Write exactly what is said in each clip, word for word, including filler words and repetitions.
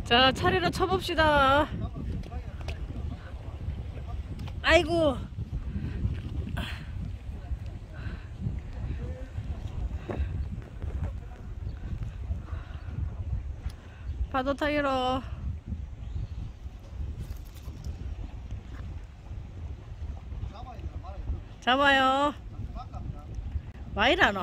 자, 차례로 쳐봅시다. 아이고. 파도 타이로. 잡아요. 와 이라노.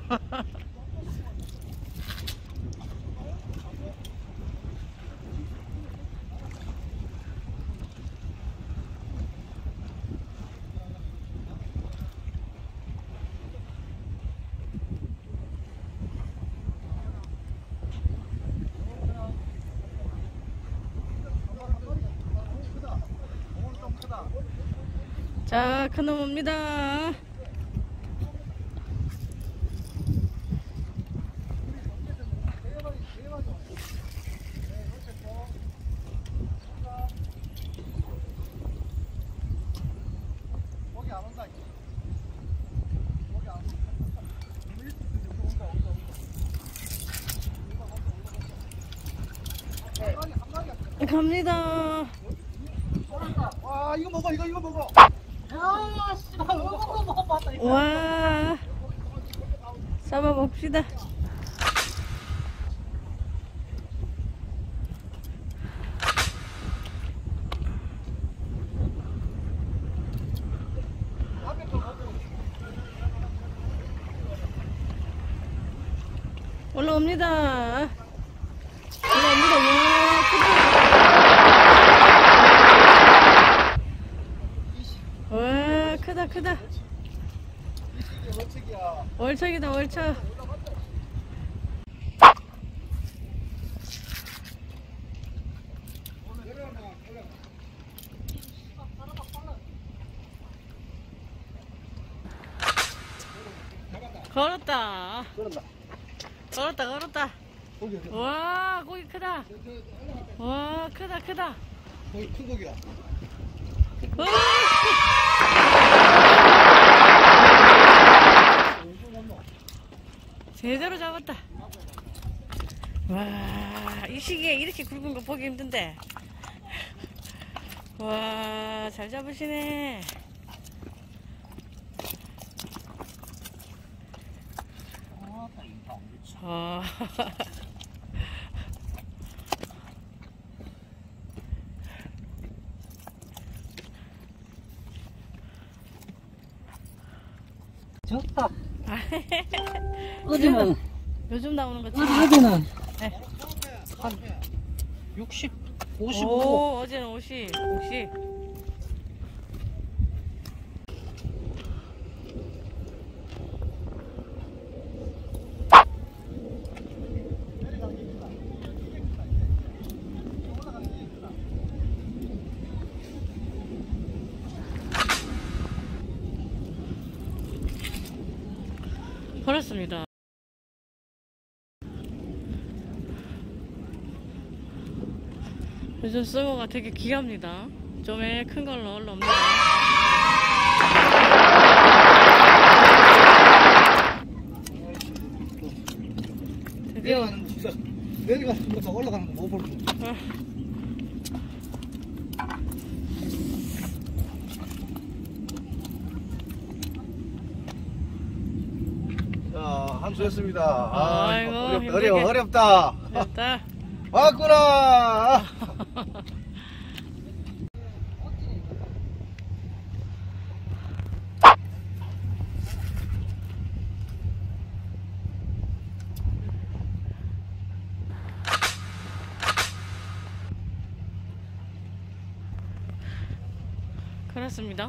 자, 큰놈 옵니다. 갑니다. 와, 이거 먹어, 이거 이거 먹어. 아, 씨발, 이거 먹어봤다. 와, 잡아봅시다. 올라옵니다. 올라옵니다. 와, 크다. 와, 크다, 크다. 월척이다, 월척. 걸었다. 걸었다, 걸었다. 와, 고기 크다. 와, 크다, 크다. 거기 큰 고기야. 와. 제대로 잡았다. 와, 이 시기에 이렇게 굵은 거 보기 힘든데. 와, 잘 잡으시네. 어. 좋다. 어제는 요즘 나오는 거지? 어제는 네. 한 육십, 오십오. 오, 어제는 오십, 오십. 버렸습니다. 요즘 숭어가 되게 귀합니다. 좀에 큰 걸로 올라옵니다. 드디어 내려가는 진짜 내려가는 거보다 올라가는 거 못 볼 거. 어. 자, 함수했습니다. 아이고, 어렵다, 힘들게. 어려워, 어렵다. 됐다. 왔구나. 그렇습니다.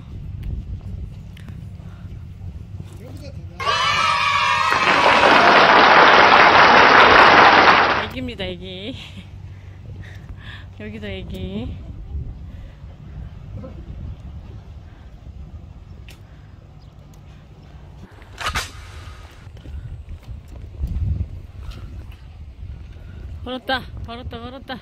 애기입니다, 애기. 여기도 애기. 걸었다, 걸었다, 걸었다.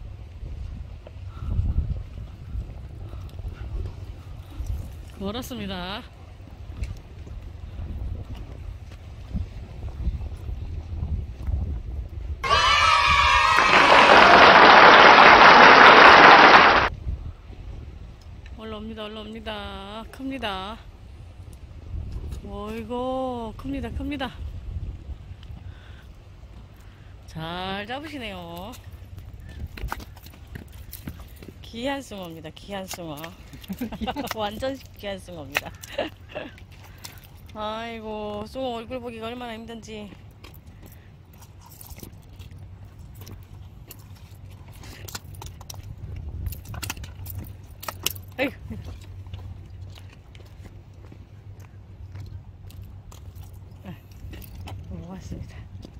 걸었습니다. 큽니다. 어이구, 큽니다, 큽니다. 잘 잡으시네요. 귀한 숭어입니다, 귀한 숭어. 완전 귀한 숭어입니다. 아이고, 숭어 얼굴 보기가 얼마나 힘든지. 아이고. 고맙습니다.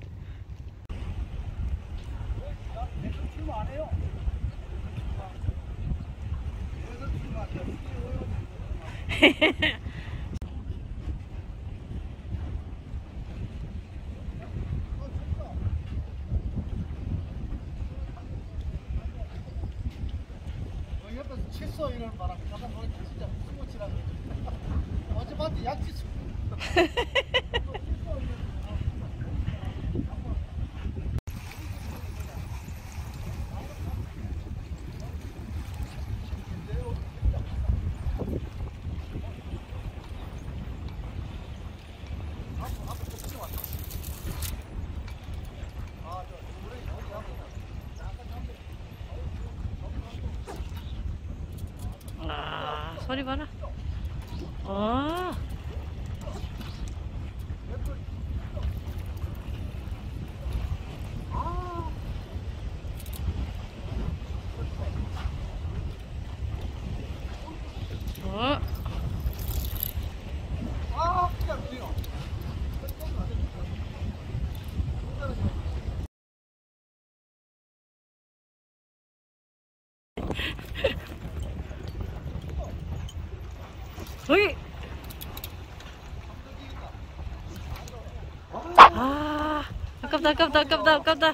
옆에서 칠소 이런 바람 가다 보니까 진짜 숨어 치라고. 어제 봤지 약치수. 아, 소리 봐라. 아. 어. 아, 그냥 뛰어. 어이. 아, 아깝다, 아깝다, 아깝다, 아깝다.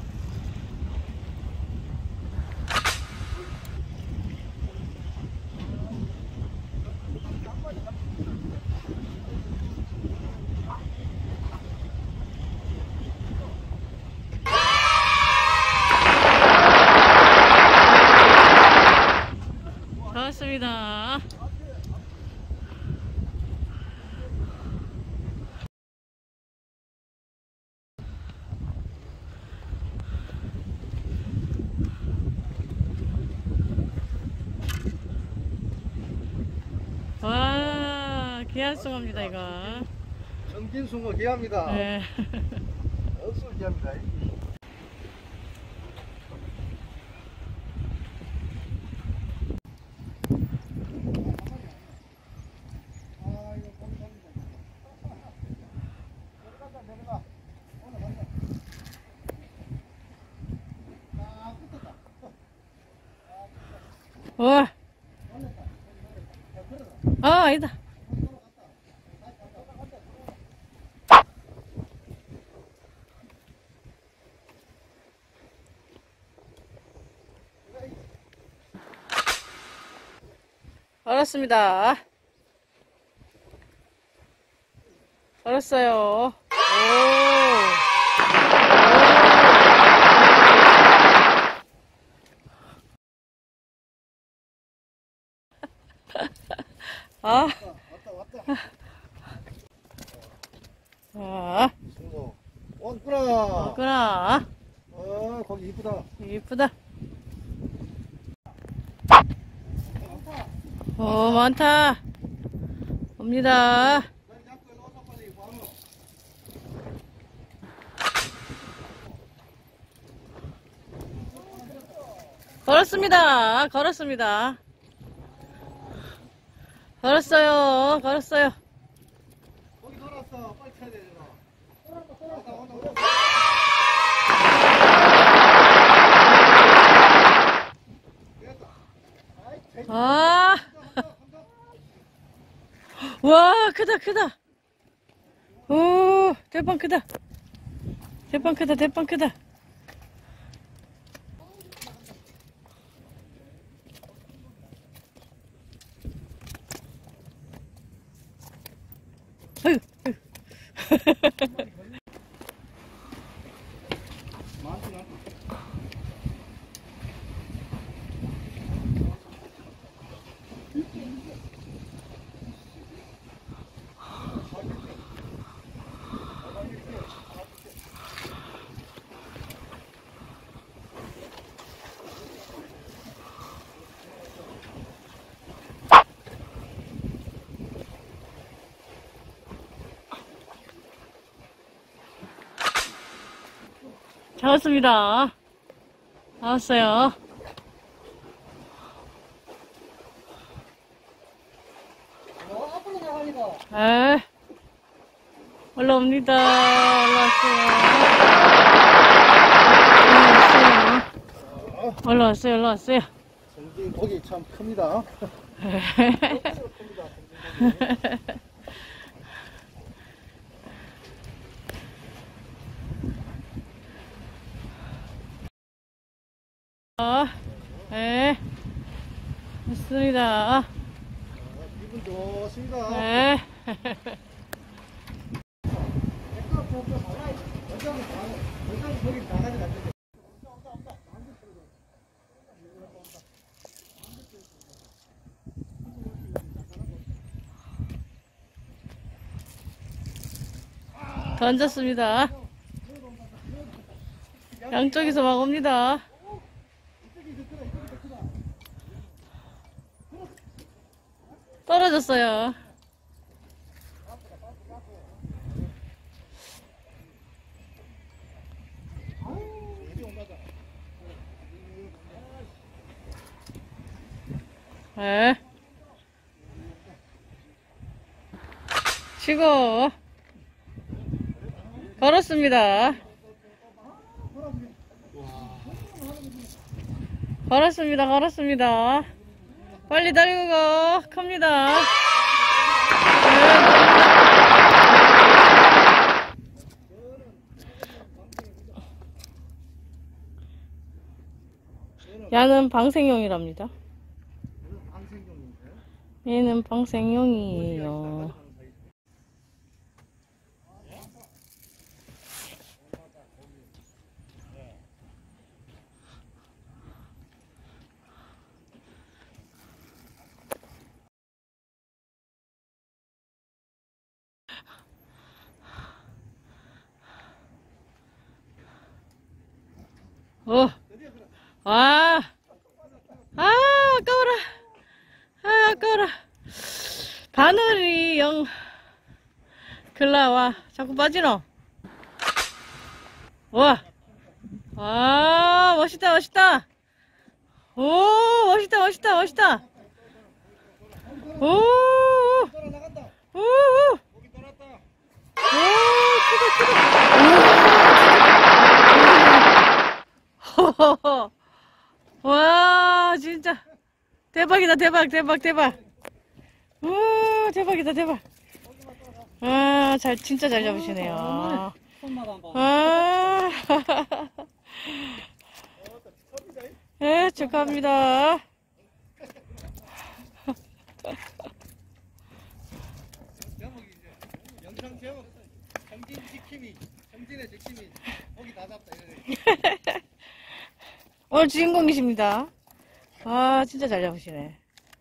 나왔습니다. 와, 귀한 숭어입니다, 이거. 정진숭어 귀합니다. 네. 억수로 귀합니다. 와. 아, 아니다. 알았습니다. 알았어요. 오. 아. 왔다 왔다. 아. 숭어. 왔구나. 왔구나. 어, 거기 이쁘다. 이쁘다. 어, 많다. 옵니다. 걸었습니다. 걸었습니다. 걸었어요. 걸었어요. 거기 돌았어. 빨리 쳐야 되잖아. 온다, 온다, 온다. 아. 와, 크다, 크다. 오, 대빵 크다. 대빵 크다, 대빵 크다. 아유, 아유. 잡았습니다. 나왔어요. 어, 앞으로 나가니까. 에 올라옵니다. 올라왔어요. 올라왔어요. 올라왔어요. 올라왔어요. 정진 고기 참 큽니다. 어, 네, 맞습니다. 기분 좋습니다. 네. 거기 나가지 않는데. 던졌습니다. 양쪽에서 막 옵니다. 떨어졌어요. 네. 치고 걸었습니다. 걸었습니다. 걸었습니다. 빨리 달리고 가. 큽니다. 네. 야는 방생용이랍니다. 얘는 방생용이에요. 어, 아, 아, 아까워라. 아, 아까워라. 바늘이 영, 글라와. 자꾸 빠지노. 와, 아, 멋있다, 멋있다. 오, 멋있다, 멋있다, 멋있다. 오, 오, 오, 오, 크다, 크다. 오, 와, 진짜. 대박이다, 대박, 대박, 대박. 우, 대박이다, 대박. 아, 잘, 진짜 잘 잡으시네요. 아, 네, 축하합니다. 제목이 이제 영상 제목 정진 지킴이, 정진의 지킴이 고기 다 잡다 이래. 오늘 주인공이십니다. 아, 진짜 잘 잡으시네.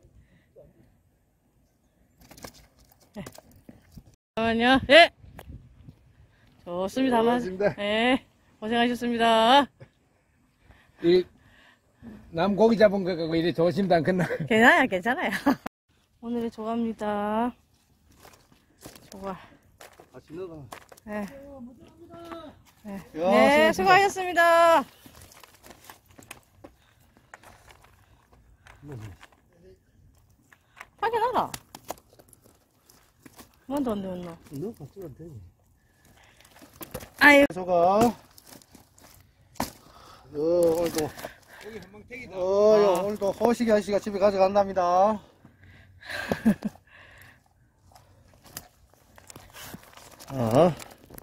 네. 잠깐만요. 예! 좋습니다. 고맙습니다. 예. 고생하셨습니다. 이, 남 고기 잡은 거 갖고 이래 조심도 않겠나? 괜찮아요, 괜찮아요. 오늘의 조과입니다. 조과. 같이 넣어. 네. 네, 야, 네, 수고하셨습니다. 확인하라. 뭔데, 언제 왔노? 넣어 찍어도 돼. 아유. 저거. 어, 오늘도. 고기 한방 택이다. 어, 오늘도 허식이 아저씨가 집에 가져간답니다. 아,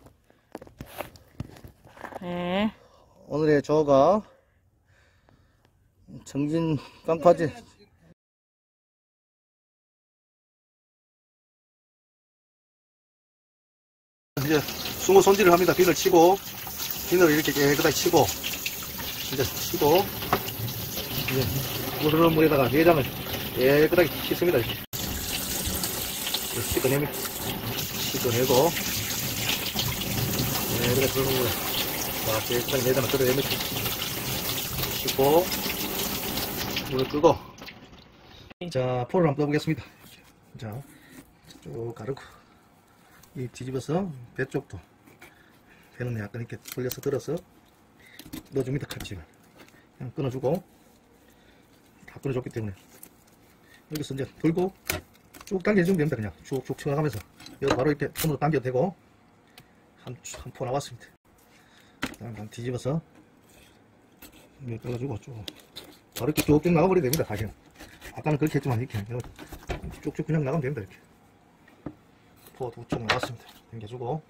네. 오늘의 저가 정진 깡파지. 이제 숭어 손질을 합니다. 비늘 치고, 비늘을 이렇게 깨끗하게 치고, 이제 치고, 이제 흐르는 물에다가 내장을 깨끗하게 씻습니다. 이렇게. 씻어내면, 씻어내고, 깨끗하게 흐르는 물에, 자, 깨끗하게 내장을 뜯어내면, 씻고, 물을 끄고, 자, 포를 한번 떠보겠습니다. 자, 쭉 가르고, 이 뒤집어서 배 쪽도 배는 약간 이렇게 돌려서 들어서 넣어줍니다. 같이 그냥 끊어주고 다 끊어줬기 때문에 여기서 이제 들고 쭉 당겨주면 됩니다. 그냥 쭉쭉 쳐나가면서 여기 바로 이렇게 손으로 당겨도 되고 한 한 포 나왔습니다. 그다음 뒤집어서 이렇게 떠가지고 쭉 바로 이렇게 쭉쭉 나가버리면 됩니다. 다시는 아까는 그렇게 했지만 이렇게 쭉쭉 그냥 나가면 됩니다. 이렇게 포 두 쪽 나왔습니다. 당겨주고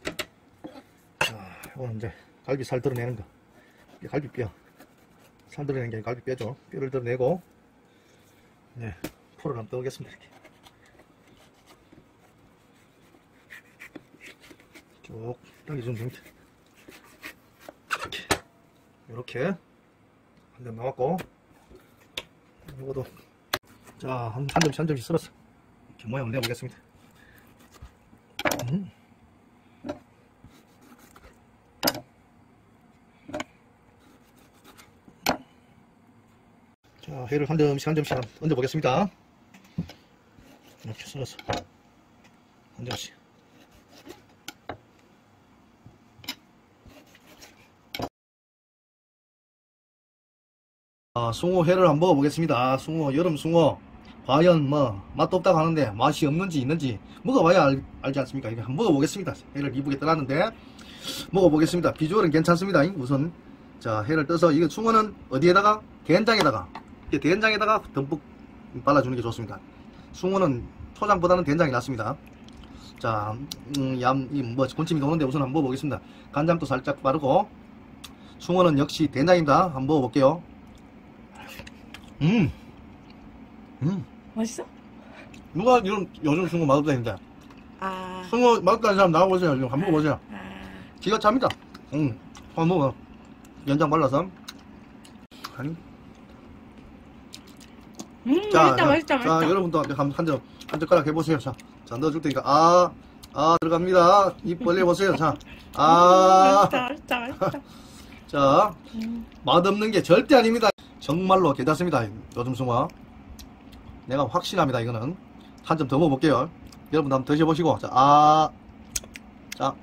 자 이거는 이제 갈비 살 드러내는 거 이게 갈비뼈 살 드러내는 게 갈비뼈죠. 뼈를 드러내고 네 포를 한번 떠오겠습니다. 이렇게 쭉 당겨주면 됩니다. 이렇게 이렇게 한 점 나왔고 이것도 자 한 한 점씩 한 점씩 썰어서 이렇게 모양을 내보겠습니다. 음. 자 회를 한 점씩 한 점씩 얹어 보겠습니다. 이렇게 썰어서 한 점씩 아, 숭어 회를 한번 먹어보겠습니다. 숭어, 여름 숭어. 과연 뭐 맛도 없다고 하는데 맛이 없는지 있는지 먹어봐야 알, 알지 않습니까? 이거 한번 먹어보겠습니다. 회를 이쁘게 떠났는데 먹어보겠습니다. 비주얼은 괜찮습니다. 우선 자 회를 떠서 이거 숭어는 어디에다가? 된장에다가 이게 된장에다가 듬뿍 발라주는 게 좋습니다. 숭어는 초장보다는 된장이 낫습니다. 자, 음, 얌, 이 뭐 군침이 도는데 우선 한번 먹어보겠습니다. 간장도 살짝 바르고 숭어는 역시 된장입니다. 한번 먹어볼게요. 음, 음. 맛있어? 누가 이런 요즘 숭어 맛없다 했는데 아. 숭어 맛없다는 사람 나와보세요. 지금 한번 먹어보세요. 아. 기가 찹니다. 음, 한번 먹어. 연장 발라서. 아니. 음, 자, 맛있다, 자, 맛있다, 자, 맛있다. 여러분도 한, 한 점, 한 젓가락 해보세요. 자, 자, 넣어줄 테니까. 아, 아, 들어갑니다. 입 벌려보세요. 자, 아. 맛있다, 맛있다, 맛있다. 자, 음. 맛없는 게 절대 아닙니다. 정말로 괜찮습니다. 요즘 숭어. 내가 확신합니다. 이거는. 한 점 더 먹어볼게요. 여러분도 한번 드셔보시고. 자, 아. 자.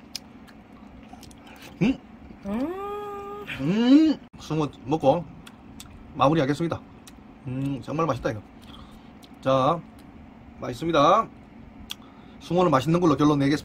음. 음. 음. 숭어 먹고 마무리 하겠습니다. 음, 정말 맛있다, 이거. 자, 맛있습니다. 숭어는 맛있는 걸로 결론 내겠습니다.